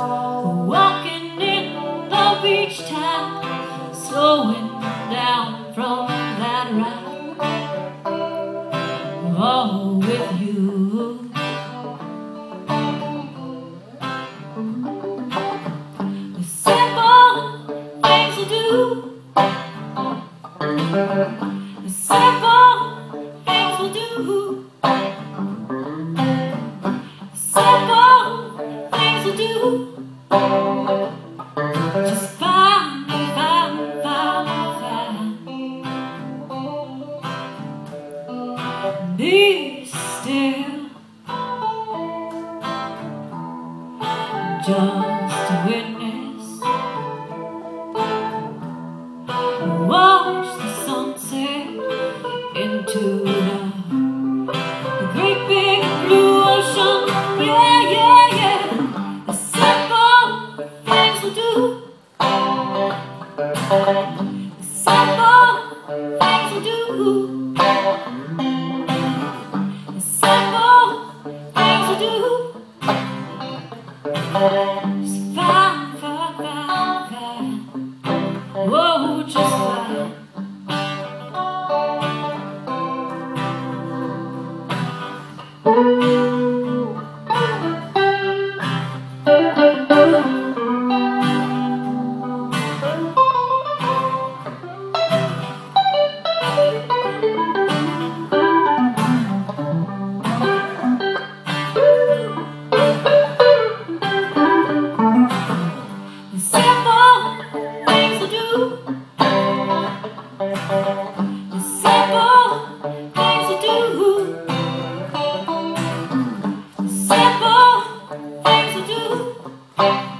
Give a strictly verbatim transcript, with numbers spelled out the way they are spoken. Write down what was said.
Walking in the beach town, slowing down from that ride. Oh, with you. The simple things we do, the simple things we do, the simple things we do. Just fine, fine, fine, fine. Be still, just a witness. Watch the sunset into the, the great big blue ocean. Yeah, yeah, yeah. The simple things we do, the simple things we do, the simple things we do. Just fine, fine, fine, fine. Whoa, just fine. The simple things we do, the simple things we do.